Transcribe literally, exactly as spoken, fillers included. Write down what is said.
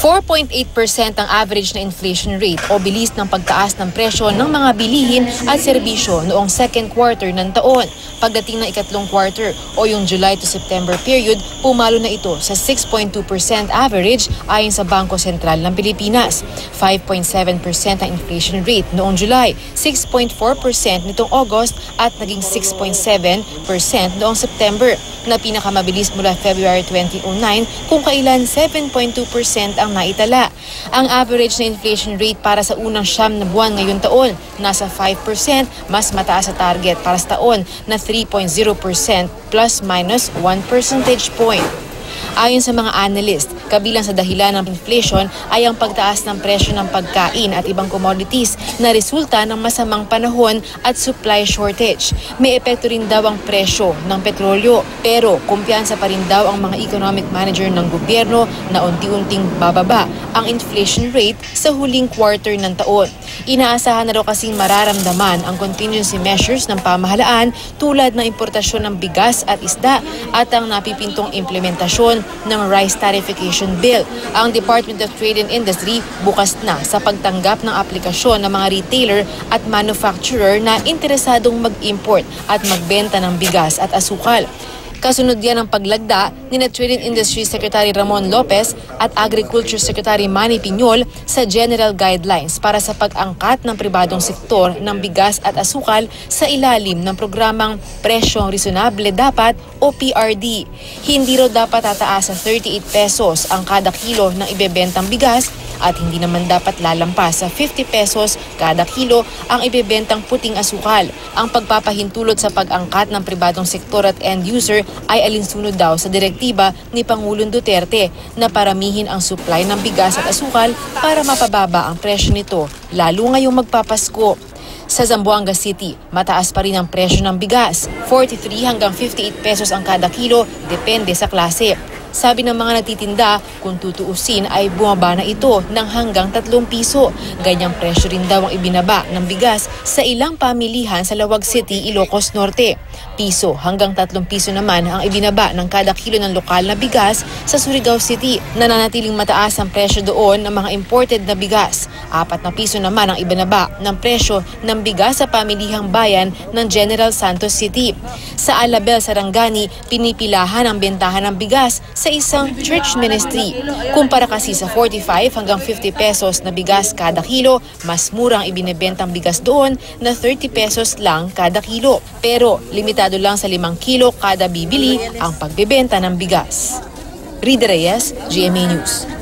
four point eight percent ang average na inflation rate o bilis ng pagtaas ng presyo ng mga bilihin at serbisyo noong second quarter ng taon. Pagdating ng ikatlong quarter o yung July to September period, pumalo na ito sa six point two percent average ayon sa Bangko Sentral ng Pilipinas. five point seven percent ang inflation rate noong July, six point four percent nitong August at naging six point seven percent noong September, na pinakamabilis mula February twenty oh nine kung kailan seven point two percent ang naitala. Ang average na inflation rate para sa unang siyam na buwan ngayong taon, nasa five percent, mas mataas sa target para sa taon na three point zero percent plus minus one percentage point. Ayon sa mga analyst, kabilang sa dahilan ng inflation ay ang pagtaas ng presyo ng pagkain at ibang commodities na resulta ng masamang panahon at supply shortage. May epekto rin daw ang presyo ng petrolyo, pero kumpiyansa pa rin daw ang mga economic manager ng gobyerno na unti-unting bababa ang inflation rate sa huling quarter ng taon. Inaasahan na raw kasing mararamdaman ang contingency measures ng pamahalaan tulad ng importasyon ng bigas at isda at ang napipintong implementasyon ng rice tarification bill. Ang Department of Trade and Industry bukas na sa pagtanggap ng aplikasyon ng mga retailer at manufacturer na interesadong mag-import at magbenta ng bigas at asukal. Kasunod yan ang paglagda ni Trade and Industry Secretary Ramon Lopez at Agriculture Secretary Manny Piñol sa General Guidelines para sa pag-angkat ng pribadong sektor ng bigas at asukal sa ilalim ng programang Presyong Reasonable Dapat o P R D. Hindi raw dapat tataas sa thirty-eight pesos ang kada kilo ng ibebentang bigas at hindi naman dapat lalampas sa fifty pesos kada kilo ang ibebentang puting asukal. Ang pagpapahintulot sa pag-angkat ng pribadong sektor at end user ay alinsunod daw sa direktiba ni Pangulong Duterte na paramihin ang supply ng bigas at asukal para mapababa ang presyo nito, lalo ngayong magpapasko. Sa Zamboanga City, mataas pa rin ang presyo ng bigas, forty-three hanggang fifty-eight pesos ang kada kilo, depende sa klase. Sabi ng mga nagtitinda, kung tutuusin ay bumaba na ito ng hanggang tatlong piso. Ganyang presyo rin daw ang ibinaba ng bigas sa ilang pamilihan sa Lawag City, Ilocos Norte. Piso hanggang tatlong piso naman ang ibinaba ng kada kilo ng lokal na bigas sa Surigao City. Nananatiling mataas ang presyo doon ng mga imported na bigas. Apat na piso naman ang ibinaba ng presyo ng bigas sa pamilihang bayan ng General Santos City. Sa Alabel, Sarangani, pinipilahan ang bentahan ng bigas sa isang church ministry. Kumpara kasi sa forty-five hanggang fifty pesos na bigas kada kilo, mas murang ibinebentang bigas doon na thirty pesos lang kada kilo. Pero limitado lang sa limang kilo kada bibili ang pagbebenta ng bigas. Rida Reyes, G M A News.